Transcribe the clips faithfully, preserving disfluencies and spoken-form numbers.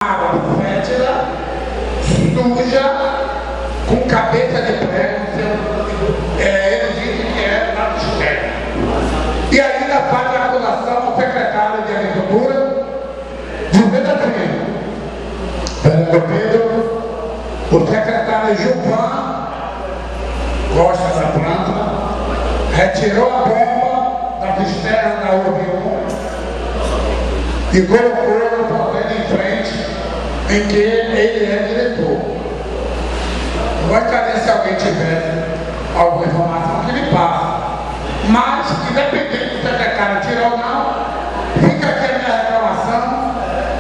água fétida, suja, com cabeça de prego, é, ele diz que é nada externo. E ainda faz a acusação ao secretário de Agricultura, dizendo assim: Fernando Pedro, o secretário Gilvan gosta da planta, retirou a bomba da cisterna da U V um e colocou no papel em frente em que ele é diretor. Eu gostaria, se alguém tivesse alguma informação, que me passe. Mas, independente do secretário tirar ou não, fica aqui a minha reclamação.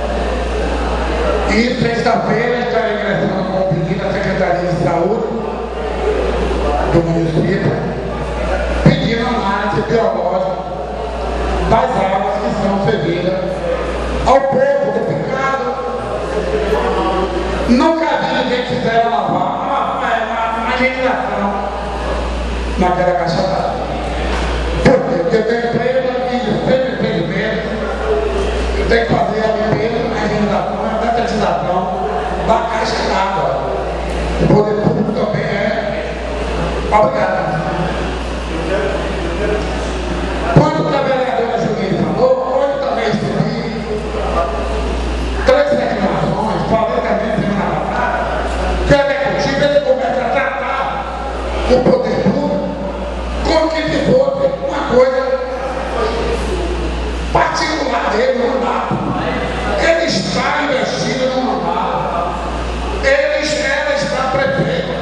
E sexta-feira estarei ingressando com o pedido da Secretaria de Saúde do município, pedindo análise biológica das águas que são servidas ao povo do Picado. Nunca vi ninguém que quiser lavar uma, uma, uma higienização naquela caixa d'água. Por quê? Porque eu tenho empresa e sempre tenho medo. Eu tenho que fazer a limpeza, a higienização, a detetização da caixa d'água. O poder público também é obrigado. Quando a vereadora Julinha falou, hoje também recebi três reclamações, falei também semana passada, que o executivo ele começa a tratar o poder público como que se fosse uma coisa particular dele no mandato. Ele está investido no mandato. Ele, ela está prefeita.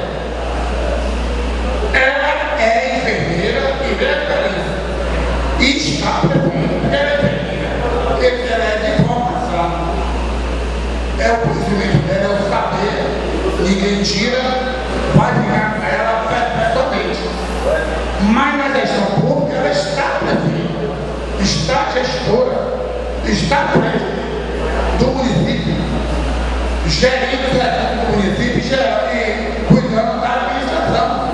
Ela é enfermeira e veterinária. E está prefeita, porque ela é enfermeira, porque ela é de formação. É o conhecimento dela, é o saber. Ninguém tira, vai ficar com ela perpetuamente. Mas na gestão pública ela está prefeita, está gestora, está prefeita do município, gerindo o setor do município e cuidando da administração.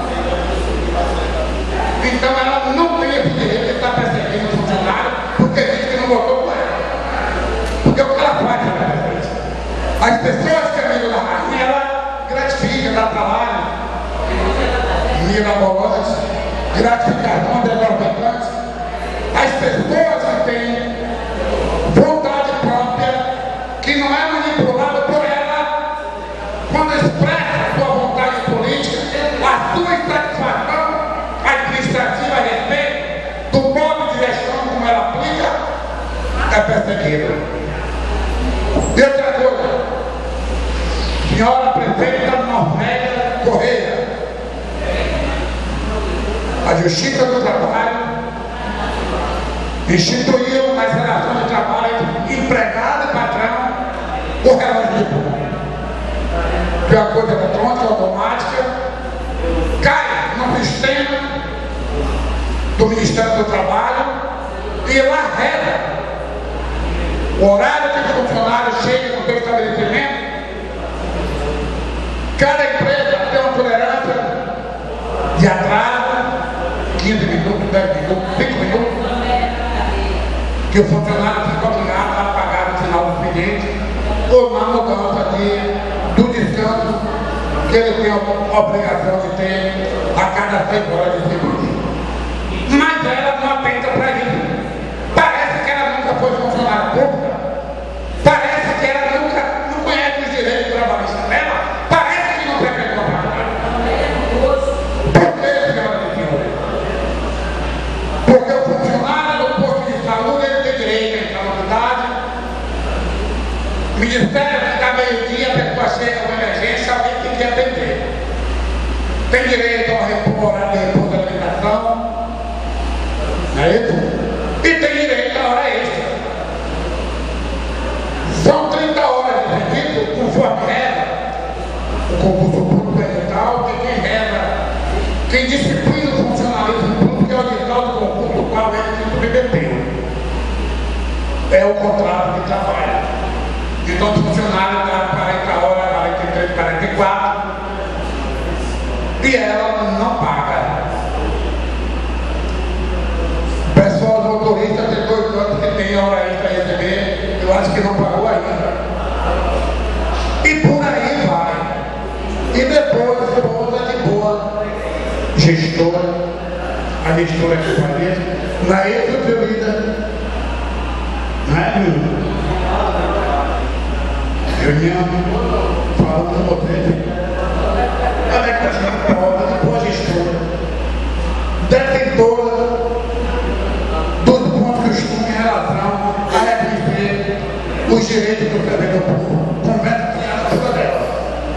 Então ela não tem esse direito de estar perseguindo o funcionário porque diz que não votou com ela. Porque o que ela faz na presidência? As pessoas que amigam da rainha, ela gratifica, dá trabalho, mirabolante, gratificação desorbitantes. As pessoas que têm vontade própria, que não é manipulada por ela, quando expressa a sua vontade política, a sua insatisfação administrativa a respeito do modo de gestão como ela aplica, é perseguida. E outra coisa, senhora prefeita Normélia Correia, a Justiça do Trabalho instituiu nas relações de trabalho empregado e patrão o relógio de ponto, que é uma coisa eletrônica, automática, cai no sistema do Ministério do Trabalho e lá reza o horário que o funcionário chega no seu estabelecimento. Cada empresa tem uma tolerância de atraso, quinze minutos, dez minutos, cinco minutos, que o funcionário fica obrigado a pagar no final do expediente ou na mudança de, do descanso que ele tem a obrigação de ter a cada seis horas de serviço. Mas ela não atenta para isso. Parece que ela nunca foi funcionária pública. Parece que ela nunca não conhece os direitos trabalhistas dela. Parece que não frequentou a faculdade. Por que, senhora de senhor? Porque o funcionário do posto de saúde ele tem direito a entrar na cidade. O Ministério fica meio-dia, a pessoa chega com emergência, alguém tem que atender. Tem direito ao repouso, horário de repouso da alimentação. Não é isso? E tem direito a hora extra. São trinta horas de serviço, conforme reza o concurso público edital, que quem reza, quem disciplina o funcionalismo público é o edital do concurso do qual ele se submeteu. É o contrato de trabalho. Então o funcionário está quarenta horas, quarenta e três, quarenta e quatro, e ela não paga. O pessoal do motorista tem dois anos que tem hora extra a receber, eu acho que não pagou ainda. gestora, a gestora que fazia, na exoterida, né? Reunião, falando com vocês, onde é que está sendo prova, depois a gestora, detentora dos bons costumes em relação a reviver os direitos do servidor público. Conversa com a pessoa dela.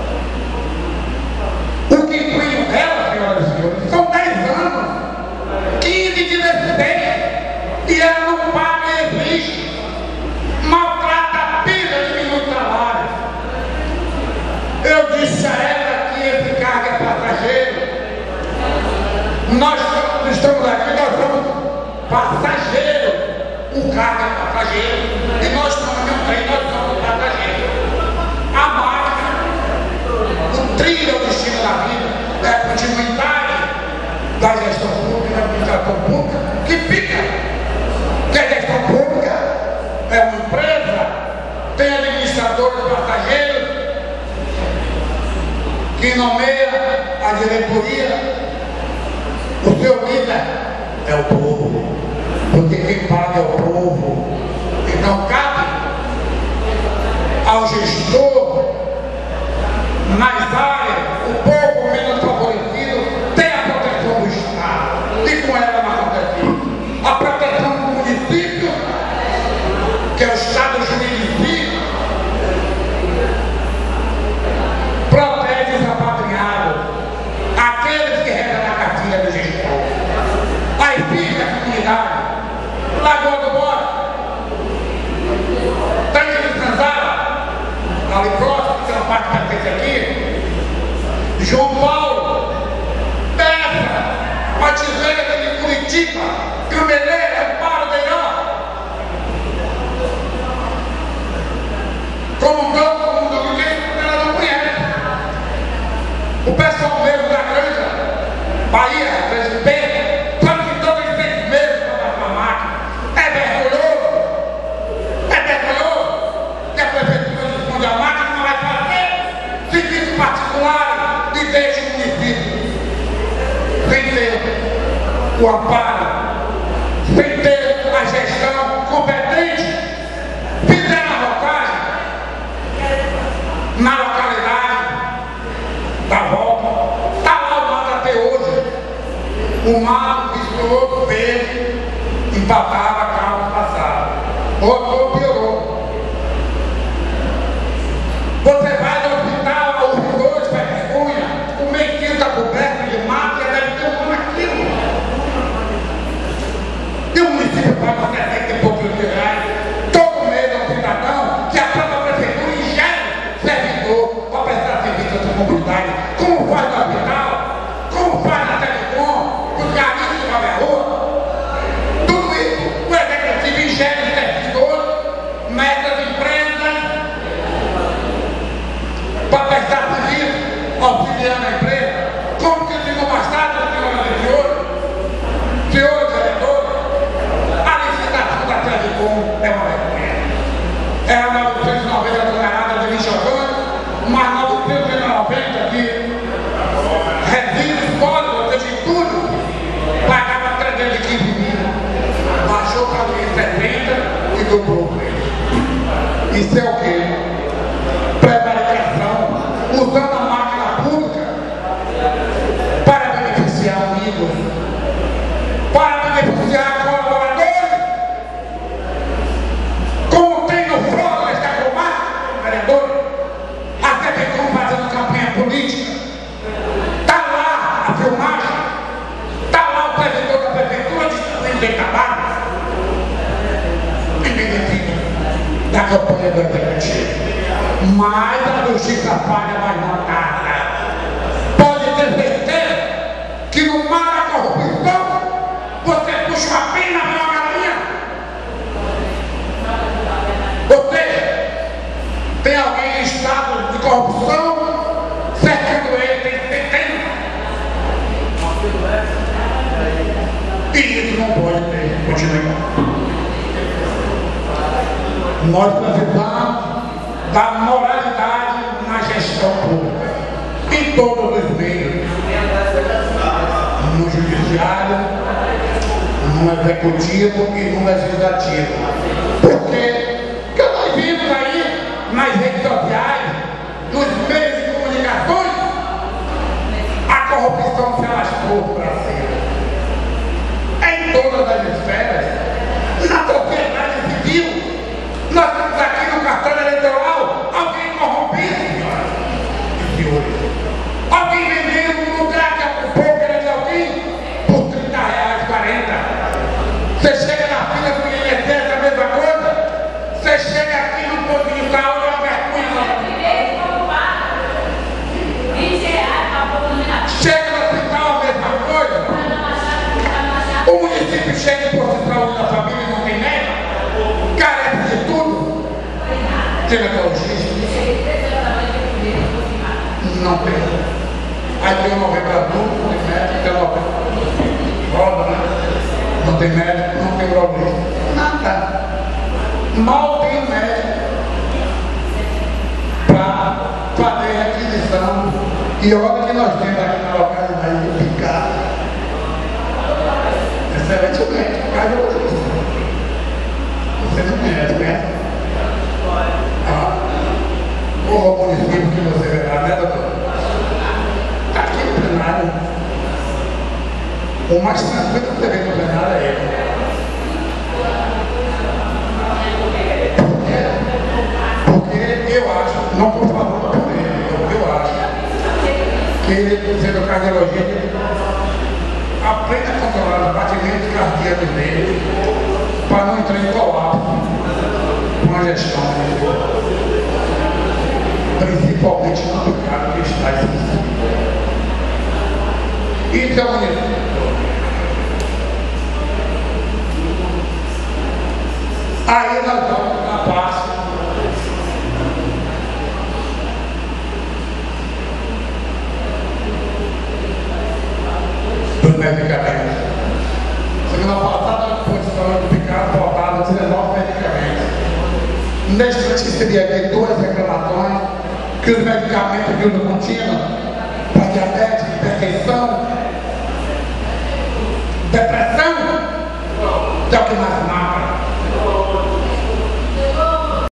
O que inclui ela, senhoras e senhores, são dez anos, quinze de decidência, e ela não paga e exige, maltrata a vida de minuto de trabalho. Eu disse a ela que esse cargo é passageiro. Nós estamos aqui, nós somos passageiros. O cargo é passageiro e nós estamos no trem, nós somos passageiros. A máquina, o trilho é o destino da vida, é a continuidade da gestão pública, da administração pública, que fica. Que a gestão pública é uma empresa, tem administradores passageiros, que nomeia a diretoria. O seu líder é o povo, porque quem paga é o povo. Então cabe ao gestor, nas áreas, o povo menos favorecido tem a proteção do Estado, e com ela não acontece. A proteção do município, que é o Estado jurídico, protege os apadrinhados, aqueles que recebem a cartilha do gestor. Aí fica a comunidade, Lagoa do Bode, Tanque de Sanzala, ali próximo, que é uma parte da frente aqui, João Paulo, Peça, Matizeira de Curitiba, Gameleira, Paradeirão, como não, como não, ninguém ela não conhece. O pessoal mesmo da Granja, Bahia, Grande Pedro, transitou em seis meses para passar a máquina. É vergonhoso, é vergonhoso que a prefeitura responde a máquina, não vai fazer serviços particulares e deixa o município sem ter o amparo, sem ter a gestão competente. Fizeram a rotagem na localidade da volta, está lá o mato até hoje. O mato pisou verde, empatava a carro passado. Outro piorou. Você vai no hospital, os dois faz vergonha, o meio quilo está coberto de mato e deve ter um ano aquilo. E o município paga setenta e poucos reais todo mês ao cidadão, que a própria prefeitura ingere servidor para prestar serviço à sua comunidade. Como faz no hospital? Como faz na Telecom? Os garotos da minha rua? Tudo isso, o executivo ingere servidores nessas empresas para prestar serviço, auxiliando a empresa. Como que se não bastasse, senhoras e senhores, senhores vereadores, a licitação da Telecom é uma vergonha. Era novecentos e noventa toneladas de lixo orgânico, mas novecentos e noventa de resíduos sólidos de tudo, pagava trezentos e quinze mil, baixou para duzentos e setenta e dobrou o preço. Isso é o quê? Prevaricação, usando a máquina pública para beneficiar amigos, para beneficiar colaboradores, como tem no Fórum da Comarca, vereador, a Telecom fazendo campanha política. Está lá a filmagem, está lá o presidente da prefeitura distribuindo sem tabaco. Ninguém decide da campanha do executivo. Mas a justiça falha mais notada. Pode ter certeza que no mar da corrupção você puxa uma pena para uma galinha. Ou seja, tem alguém em estado de corrupção, cercando ele, tem sentença. E isso não pode ter continuidade. Nós precisamos da moralidade na gestão pública, em todos os meios. no judiciário, no executivo e no legislativo. Porque, que nós vimos aí nas redes sociais, nos meios de comunicações, a corrupção se alastrou para cima. Em todas as esferas, na sociedade civil, nós temos aqui no cartório eleitoral alguém corrompido, senhoras e senhores. Alguém vendendo um lugar que a pouco era de alguém por trinta reais, quarenta. Você chega na fila do I N S S, a mesma coisa. Você chega aqui no posto de saúde, é uma vergonha. Chega no hospital, a mesma coisa. O município chega em posto de saúde da família e não tem médico, carece de tudo. Ginecologista. Não tem. Aí tem um novembrador, não tem médico, tem uma roda, né? Não tem médico, não tem urologista. Nada. Mal tem médico para fazer requisição. E olha que nós temos aqui na localidade de Picado. Excelente médico, cardiologista. Você não conhece, né? Ah, o município que você verá, né, doutor? Aqui no plenário, o mais tranquilo que você vê no plenário é ele. Porque eu acho, não por favor por ele, eu acho que ele, sendo cardiologista, aprende a controlar os batimentos cardíacos dele para não entrar em colapso com a gestão dele. Principalmente no pecado que está existindo. Isso é bonito. Aí nós vamos na parte dos medicamentos. Semana passada, a posição do Picado faltava dezenove medicamentos. Neste eu recebi aqui duas reclamações que os medicamentos de uso contínuo para diabetes, hipertensão, depressão, que é o que mais mata.